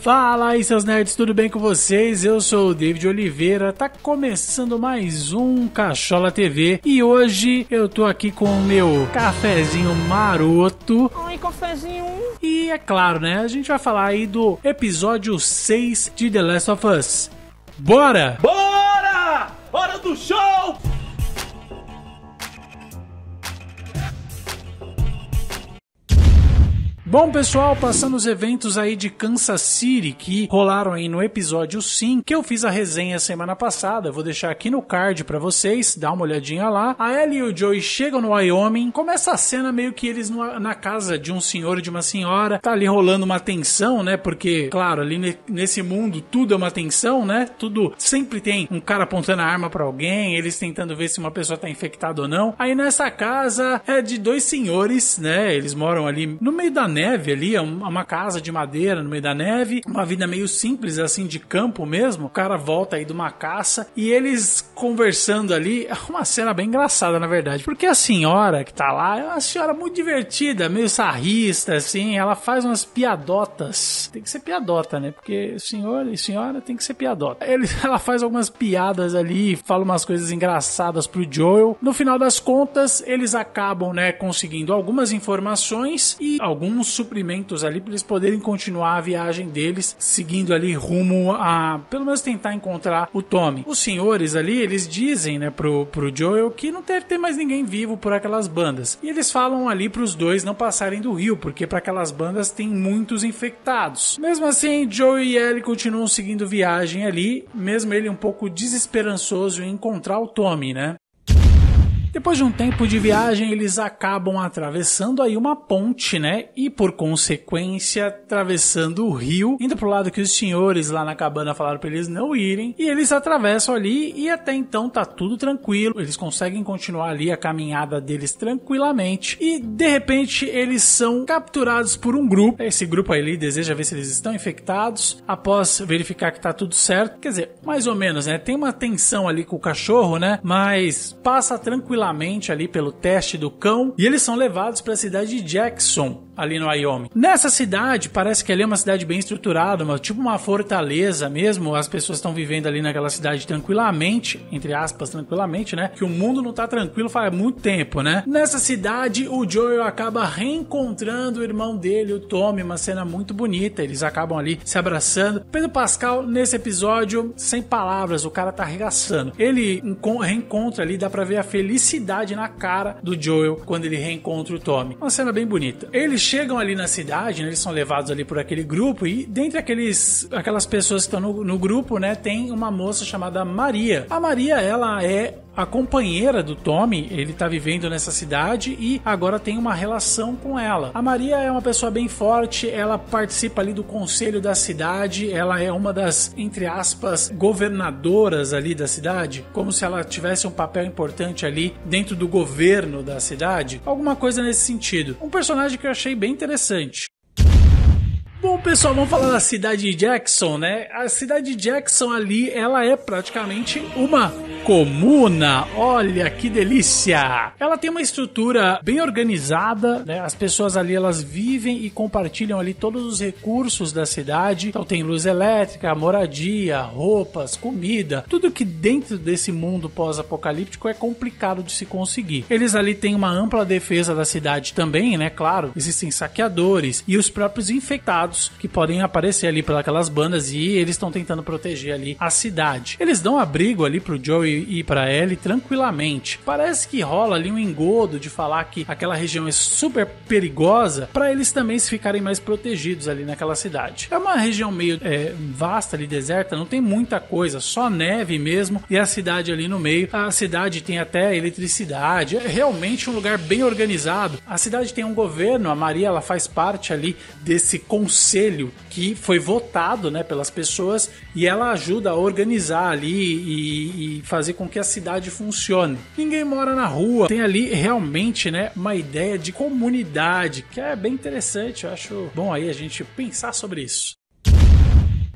Fala aí, seus nerds, tudo bem com vocês? Eu sou o David Oliveira, tá começando mais um Cachola TV e hoje eu tô aqui com o meu cafezinho maroto. Ai, cafezinho. E é claro, né, a gente vai falar aí do episódio 6 de The Last of Us. Bora! Bora! Hora do show! Bom, pessoal, passando os eventos aí de Kansas City que rolaram aí no episódio 5, que eu fiz a resenha semana passada, eu vou deixar aqui no card pra vocês, dá uma olhadinha lá. A Ellie e o Joey chegam no Wyoming, começa a cena meio que eles na casa de um senhor e de uma senhora, tá ali rolando uma tensão, né, porque, claro, ali nesse mundo tudo é uma tensão, né, tudo sempre tem um cara apontando a arma pra alguém, eles tentando ver se uma pessoa tá infectada ou não. Aí nessa casa é de dois senhores, né, eles moram ali no meio da neve ali, é uma casa de madeira no meio da neve, uma vida meio simples assim de campo mesmo. O cara volta aí de uma caça e eles conversando ali, é uma cena bem engraçada na verdade, porque a senhora que tá lá é uma senhora muito divertida, meio sarrista assim, ela faz umas piadotas, tem que ser piadota, né, porque senhor e senhora tem que ser piadota. Ela faz algumas piadas ali, fala umas coisas engraçadas pro Joel. No final das contas, eles acabam, né, conseguindo algumas informações e alguns suprimentos ali para eles poderem continuar a viagem deles, seguindo ali rumo a, pelo menos tentar encontrar o Tommy. Os senhores ali, eles dizem, né, pro Joel que não deve ter mais ninguém vivo por aquelas bandas. E eles falam ali pros dois não passarem do rio, porque para aquelas bandas tem muitos infectados. Mesmo assim, Joel e Ellie continuam seguindo viagem ali, mesmo ele um pouco desesperançoso em encontrar o Tommy, né? Depois de um tempo de viagem, eles acabam atravessando aí uma ponte, né? E por consequência, atravessando o rio, indo pro lado que os senhores lá na cabana falaram pra eles não irem. E eles atravessam ali e até então tá tudo tranquilo. Eles conseguem continuar ali a caminhada deles tranquilamente. E de repente, eles são capturados por um grupo. Esse grupo aí deseja ver se eles estão infectados. Após verificar que tá tudo certo, quer dizer, mais ou menos, né? Tem uma tensão ali com o cachorro, né? Mas passa tranquilamente ali pelo teste do cão e eles são levados para a cidade de Jackson, ali no Wyoming. Nessa cidade, parece que ali é uma cidade bem estruturada, tipo uma fortaleza mesmo, as pessoas estão vivendo ali naquela cidade tranquilamente, entre aspas, tranquilamente, né? Que o mundo não tá tranquilo faz muito tempo, né? Nessa cidade, o Joel acaba reencontrando o irmão dele, o Tommy, uma cena muito bonita, eles acabam ali se abraçando. Pedro Pascal, nesse episódio, sem palavras, o cara tá arregaçando. Ele reencontra ali, dá pra ver a felicidade na cara do Joel quando ele reencontra o Tommy. Uma cena bem bonita. Eles chegam ali na cidade, né, eles são levados ali por aquele grupo e dentre aquelas pessoas que estão no grupo, né, tem uma moça chamada Maria. A Maria, ela é a companheira do Tommy, ele tá vivendo nessa cidade e agora tem uma relação com ela. A Maria é uma pessoa bem forte, ela participa ali do conselho da cidade, ela é uma das, entre aspas, governadoras ali da cidade, como se ela tivesse um papel importante ali dentro do governo da cidade, alguma coisa nesse sentido. Um personagem que eu achei bem interessante. Bom, pessoal, vamos falar da cidade de Jackson, né? A cidade de Jackson ali, ela é praticamente uma comuna. Olha que delícia! Ela tem uma estrutura bem organizada, né? As pessoas ali, elas vivem e compartilham ali todos os recursos da cidade. Então tem luz elétrica, moradia, roupas, comida, tudo que dentro desse mundo pós-apocalíptico é complicado de se conseguir. Eles ali têm uma ampla defesa da cidade também, né? Claro, existem saqueadores e os próprios infectados que podem aparecer ali pelas bandas e eles estão tentando proteger ali a cidade. Eles dão abrigo ali pro Joey e pra Ellie tranquilamente. Parece que rola ali um engodo de falar que aquela região é super perigosa para eles também se ficarem mais protegidos ali naquela cidade. É uma região meio vasta ali, deserta, não tem muita coisa, só neve mesmo e a cidade ali no meio. A cidade tem até eletricidade, é realmente um lugar bem organizado. A cidade tem um governo, a Maria ela faz parte ali desse conselho que foi votado, né, pelas pessoas e ela ajuda a organizar ali e fazer com que a cidade funcione. Ninguém mora na rua, tem ali realmente, né, uma ideia de comunidade que é bem interessante. Eu acho bom aí a gente pensar sobre isso.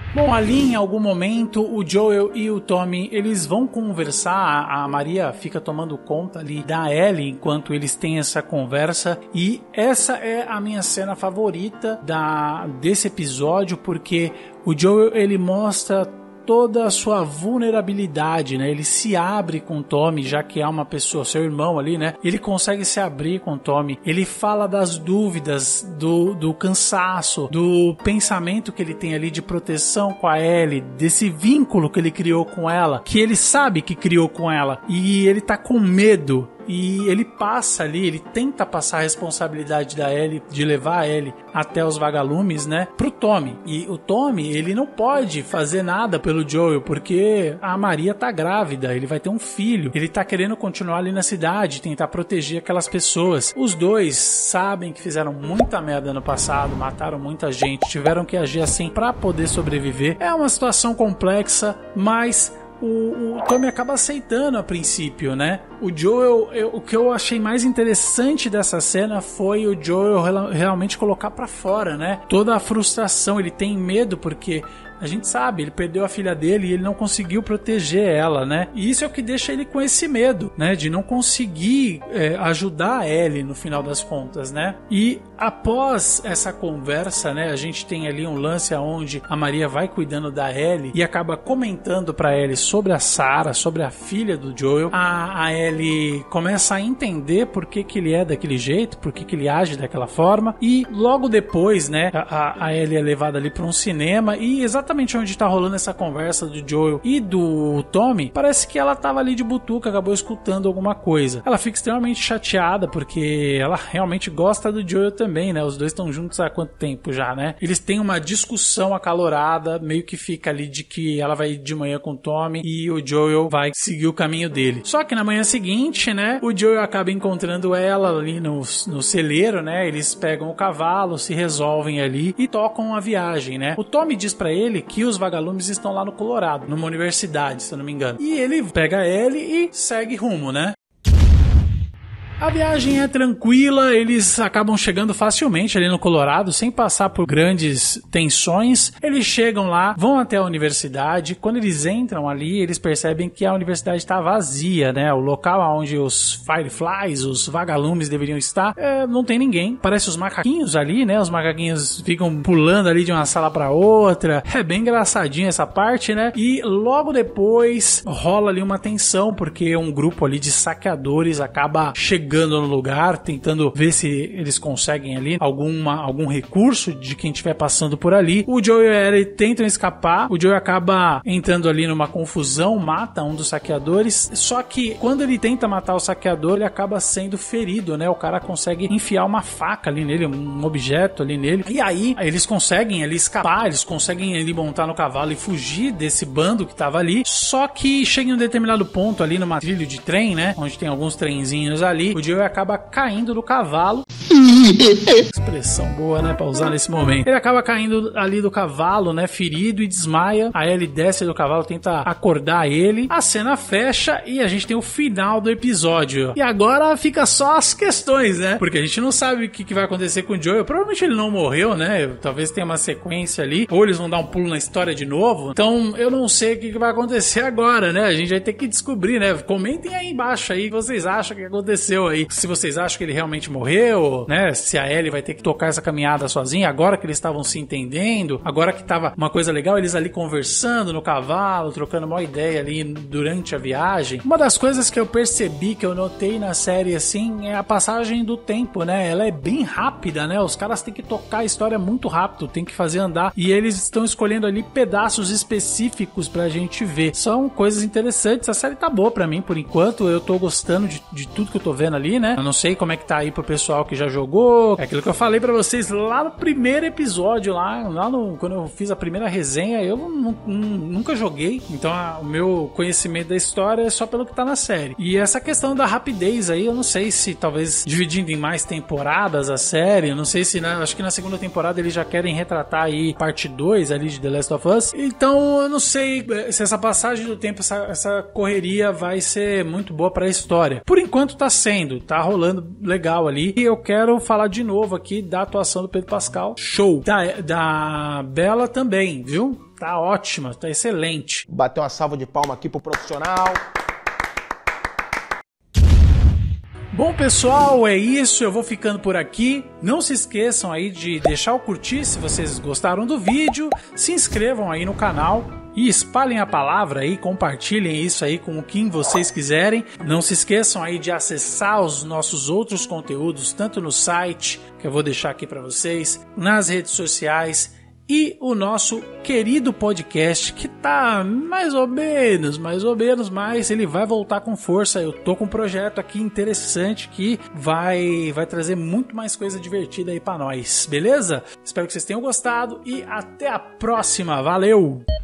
Bom, ali em algum momento o Joel e o Tommy, eles vão conversar, a Maria fica tomando conta ali da Ellie enquanto eles têm essa conversa, e essa é a minha cena favorita desse episódio, porque o Joel, ele mostra toda a sua vulnerabilidade, né? Ele se abre com o Tommy, já que é uma pessoa, seu irmão ali, né? Ele consegue se abrir com o Tommy. Ele fala das dúvidas, do cansaço, do pensamento que ele tem ali de proteção com a Ellie, desse vínculo que ele criou com ela, que ele sabe que criou com ela, e ele tá com medo. E ele passa ali, ele tenta passar a responsabilidade da Ellie, de levar a Ellie até os vagalumes, né, pro Tommy. E o Tommy, ele não pode fazer nada pelo Joel, porque a Maria tá grávida, ele vai ter um filho, ele tá querendo continuar ali na cidade, tentar proteger aquelas pessoas. Os dois sabem que fizeram muita merda no passado, mataram muita gente, tiveram que agir assim pra poder sobreviver. É uma situação complexa, mas o Tommy acaba aceitando a princípio, né? O Joel, o que eu achei mais interessante dessa cena foi o Joel realmente colocar pra fora, né? Toda a frustração, ele tem medo porque a gente sabe, ele perdeu a filha dele e ele não conseguiu proteger ela, né? E isso é o que deixa ele com esse medo, né? De não conseguir ajudar a Ellie no final das contas, né? E após essa conversa, né? A gente tem ali um lance onde a Maria vai cuidando da Ellie e acaba comentando pra Ellie sobre a Sarah, sobre a filha do Joel. A Ellie começa a entender por que ele é daquele jeito, por que ele age daquela forma. E logo depois, né? A Ellie é levada ali pra um cinema e exatamente onde tá rolando essa conversa do Joel e do Tommy, parece que ela tava ali de butuca, acabou escutando alguma coisa. Ela fica extremamente chateada porque ela realmente gosta do Joel também, né? Os dois estão juntos há quanto tempo já, né? Eles têm uma discussão acalorada, meio que fica ali de que ela vai ir de manhã com o Tommy e o Joel vai seguir o caminho dele. Só que na manhã seguinte, né? O Joel acaba encontrando ela ali no celeiro, né? Eles pegam o cavalo, se resolvem ali e tocam a viagem, né? O Tommy diz pra ele que os vagalumes estão lá no Colorado, numa universidade, se eu não me engano. E ele pega ele e segue rumo, né? A viagem é tranquila, eles acabam chegando facilmente ali no Colorado, sem passar por grandes tensões. Eles chegam lá, vão até a universidade. Quando eles entram ali, eles percebem que a universidade está vazia, né? O local onde os Fireflies, os vagalumes deveriam estar, não tem ninguém. Parece os macaquinhos ali, né? Os macaquinhos ficam pulando ali de uma sala para outra. É bem engraçadinho essa parte, né? E logo depois rola ali uma tensão, porque um grupo ali de saqueadores acaba chegando no lugar, tentando ver se eles conseguem ali algum recurso de quem estiver passando por ali. O Joel e a Ellie tentam escapar, o Joel acaba entrando ali numa confusão, mata um dos saqueadores, só que quando ele tenta matar o saqueador, ele acaba sendo ferido, né? O cara consegue enfiar uma faca ali nele, um objeto ali nele, e aí eles conseguem ali escapar, eles conseguem ali montar no cavalo e fugir desse bando que tava ali, só que chega em um determinado ponto ali numa trilha de trem, né? Onde tem alguns trenzinhos ali, o Joel acaba caindo do cavalo. Expressão boa, né, pra usar nesse momento. Ele acaba caindo ali do cavalo, né, ferido, e desmaia. Aí ele desce do cavalo, tenta acordar ele. A cena fecha e a gente tem o final do episódio. E agora fica só as questões, né? Porque a gente não sabe o que vai acontecer com o Joel. Provavelmente ele não morreu, né? Talvez tenha uma sequência ali. Ou eles vão dar um pulo na história de novo. Então, eu não sei o que vai acontecer agora, né? A gente vai ter que descobrir, né? Comentem aí embaixo aí o que vocês acham que aconteceu aí. Se vocês acham que ele realmente morreu, né? Se a Ellie vai ter que tocar essa caminhada sozinha, agora que eles estavam se entendendo, agora que tava uma coisa legal, eles ali conversando no cavalo, trocando uma ideia ali durante a viagem. Uma das coisas que eu percebi, que eu notei na série, assim, é a passagem do tempo, né? Ela é bem rápida, né? Os caras têm que tocar a história muito rápido, tem que fazer andar, e eles estão escolhendo ali pedaços específicos pra gente ver. São coisas interessantes, a série tá boa pra mim, por enquanto, eu tô gostando de tudo que eu tô vendo ali, né? Eu não sei como é que tá aí pro pessoal que já jogou. É aquilo que eu falei pra vocês lá no primeiro episódio, quando eu fiz a primeira resenha, eu nunca joguei. Então o meu conhecimento da história é só pelo que tá na série. E essa questão da rapidez aí, eu não sei se talvez dividindo em mais temporadas a série, eu não sei se, acho que na segunda temporada eles já querem retratar aí parte 2 ali de The Last of Us. Então eu não sei se essa passagem do tempo, essa correria vai ser muito boa pra história. Por enquanto tá sendo. vendo? Tá rolando legal ali. E eu quero falar de novo aqui da atuação do Pedro Pascal. Show! Da Bela também, viu? Tá ótima, tá excelente. Bateu uma salva de palma aqui pro profissional. Bom, pessoal, é isso. Eu vou ficando por aqui. Não se esqueçam aí de deixar o curtir se vocês gostaram do vídeo. Se inscrevam aí no canal e espalhem a palavra aí, compartilhem isso aí com quem vocês quiserem. Não se esqueçam aí de acessar os nossos outros conteúdos, tanto no site, que eu vou deixar aqui para vocês, nas redes sociais, e o nosso querido podcast, que tá mais ou menos, mas ele vai voltar com força. Eu tô com um projeto aqui interessante que vai trazer muito mais coisa divertida aí pra nós, beleza? Espero que vocês tenham gostado e até a próxima. Valeu!